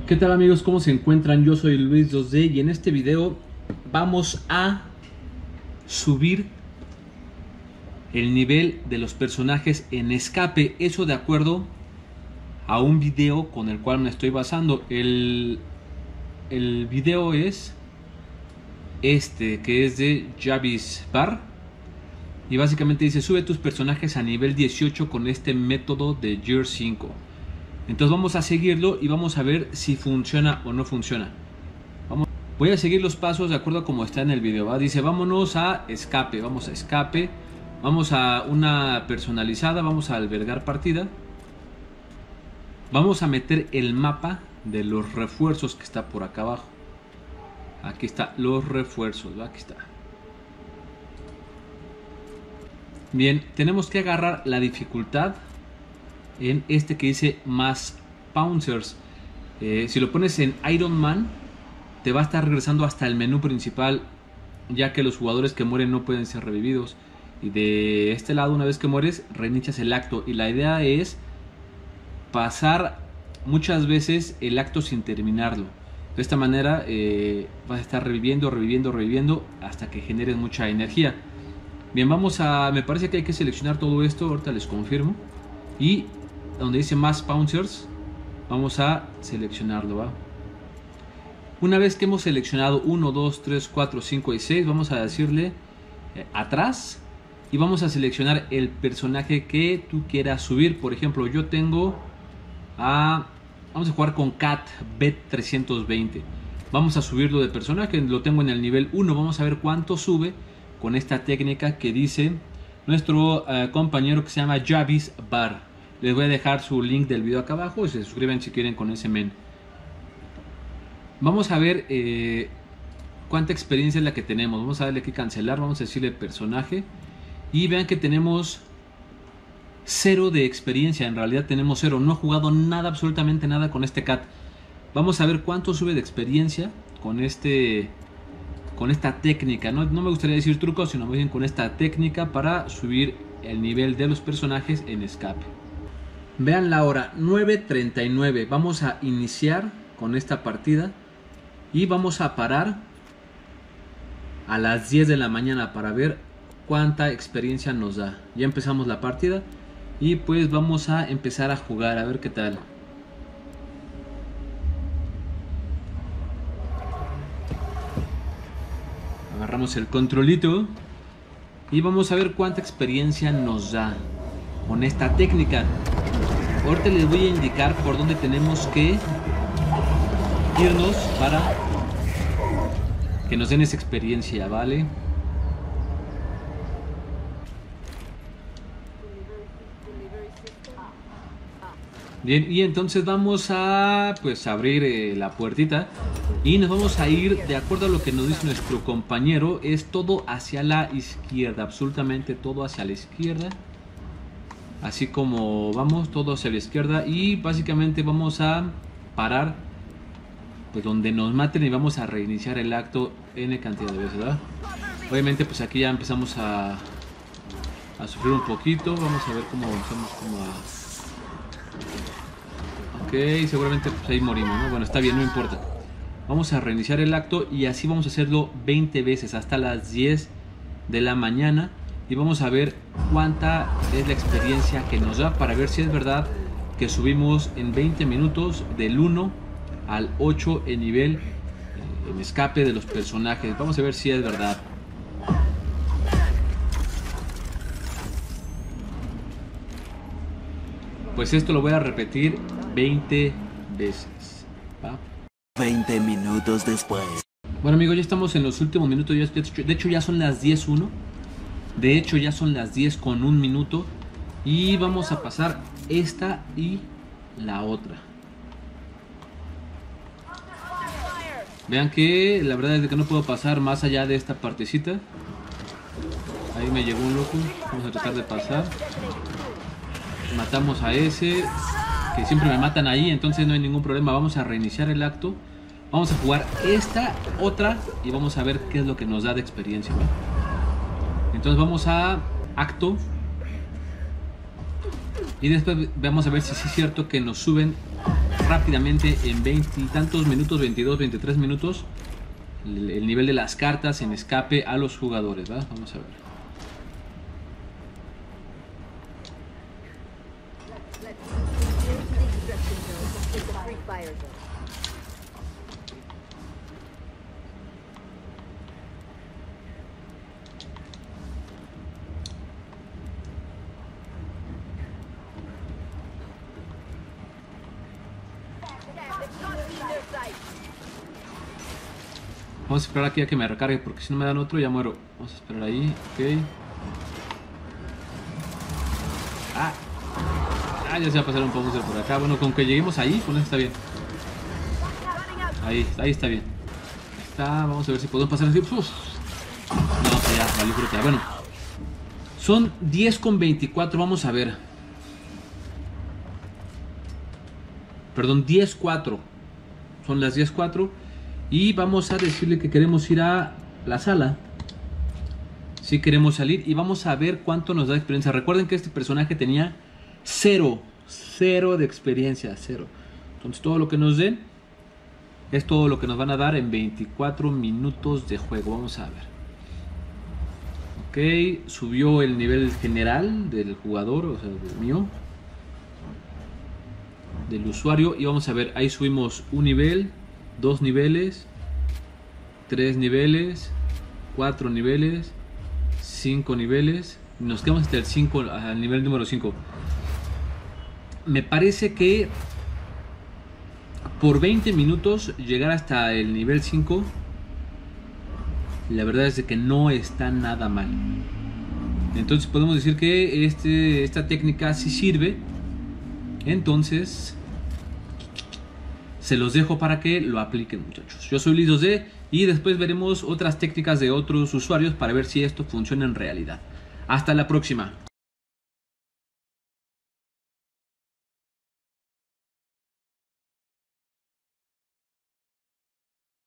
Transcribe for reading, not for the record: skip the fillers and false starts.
¿Qué tal amigos? ¿Cómo se encuentran? Yo soy Luis 2D y en este video vamos a subir el nivel de los personajes en escape. Eso de acuerdo a un video con el cual me estoy basando. El video es este, que es de Javis Bar. Y básicamente dice: sube tus personajes a nivel 18 con este método de Gear 5. Entonces vamos a seguirlo y vamos a ver si funciona o no funciona. Voy a seguir los pasos de acuerdo a como está en el video, ¿va? Dice: vámonos a escape, vamos a escape. Vamos a una personalizada, vamos a albergar partida. Vamos a meter el mapa de los refuerzos que está por acá abajo. Aquí está, los refuerzos, ¿va? Aquí está. Bien, tenemos que agarrar la dificultad en este que dice más Pouncers. Si lo pones en Iron Man, te va a estar regresando hasta el menú principal, ya que los jugadores que mueren no pueden ser revividos. Y de este lado, una vez que mueres, reinicias el acto. Y la idea es pasar muchas veces el acto sin terminarlo. De esta manera vas a estar reviviendo hasta que generes mucha energía. Bien, vamos a... me parece que hay que seleccionar todo esto. Ahorita les confirmo. Y donde dice más Pouncers, vamos a seleccionarlo, ¿va? Una vez que hemos seleccionado 1, 2, 3, 4, 5 y 6, vamos a decirle atrás. Y vamos a seleccionar el personaje que tú quieras subir. Por ejemplo, yo tengo a... vamos a jugar con Cat Bet320. Vamos a subirlo de personaje. Lo tengo en el nivel 1. Vamos a ver cuánto sube con esta técnica que dice nuestro compañero que se llama Javis Bar. Les voy a dejar su link del video acá abajo y se suscriben si quieren con ese men. Vamos a ver cuánta experiencia es la que tenemos. Vamos a darle aquí cancelar, vamos a decirle personaje. Y vean que tenemos 0 de experiencia. En realidad tenemos 0. No he jugado nada, absolutamente nada con este cat. Vamos a ver cuánto sube de experiencia con esta técnica. No me gustaría decir trucos, sino más bien con esta técnica para subir el nivel de los personajes en escape. Vean la hora, 9:39. Vamos a iniciar con esta partida y vamos a parar a las 10 de la mañana para ver cuánta experiencia nos da. Ya empezamos la partida y pues vamos a empezar a jugar a ver qué tal. Agarramos el controlito y vamos a ver cuánta experiencia nos da con esta técnica. Ahorita les voy a indicar por dónde tenemos que irnos para que nos den esa experiencia, ¿vale? Bien, y entonces vamos a pues abrir la puertita y nos vamos a ir de acuerdo a lo que nos dice nuestro compañero. Es todo hacia la izquierda, absolutamente todo hacia la izquierda. Así como vamos, todo hacia la izquierda. Y básicamente vamos a parar pues donde nos maten y vamos a reiniciar el acto N cantidad de veces, ¿verdad? Obviamente pues aquí ya empezamos a sufrir un poquito. Vamos a ver cómo avanzamos Ok, seguramente pues ahí morimos, ¿no? Bueno, está bien, no importa. Vamos a reiniciar el acto y así vamos a hacerlo 20 veces hasta las 10 de la mañana. Y vamos a ver cuánta es la experiencia que nos da para ver si es verdad que subimos en 20 minutos del 1 al 8 en nivel en escape de los personajes. Vamos a ver si es verdad. Pues esto lo voy a repetir 20 veces, ¿va? 20 minutos después. Bueno amigos, ya estamos en los últimos minutos. De hecho ya son las 10:01. De hecho ya son las 10 con 1 minuto. Y vamos a pasar esta y la otra. Vean que la verdad es que no puedo pasar más allá de esta partecita. Ahí me llegó un loco. Vamos a tratar de pasar. Matamos a ese, que siempre me matan ahí, entonces no hay ningún problema. Vamos a reiniciar el acto. Vamos a jugar esta, otra, y vamos a ver qué es lo que nos da de experiencia, ¿no? Entonces vamos a acto. Y después vamos a ver si sí es cierto que nos suben rápidamente en 20 y tantos minutos, 22, 23 minutos, el nivel de las cartas en escape a los jugadores, ¿verdad? Vamos a ver. Vamos a esperar aquí a que me recargue, porque si no me dan otro ya muero. Vamos a esperar ahí, ok. Ya se va a pasar un poco por acá. Bueno, con que lleguemos ahí, con eso está bien. Ahí está bien. Ahí está, vamos a ver si podemos pasar así. Uf. No, ya, vale, fruta. Bueno, son 10:24, vamos a ver. Perdón, 10:04. Son las 10:04. Y vamos a decirle que queremos ir a la sala. Si queremos salir y vamos a ver cuánto nos da experiencia. Recuerden que este personaje tenía 0 de experiencia, 0. Entonces todo lo que nos den es todo lo que nos van a dar en 24 minutos de juego. Vamos a ver. Ok, subió el nivel general del jugador, o sea, del mío, del usuario. Y vamos a ver, ahí subimos un nivel, 2 niveles, 3 niveles, 4 niveles, 5 niveles. Nos quedamos hasta el 5, al nivel número 5. Me parece que por 20 minutos llegar hasta el nivel 5, la verdad es de que no está nada mal. Entonces podemos decir que esta técnica sí sirve. Entonces se los dejo para que lo apliquen, muchachos. Yo soy Liz2D y después veremos otras técnicas de otros usuarios para ver si esto funciona en realidad. Hasta la próxima.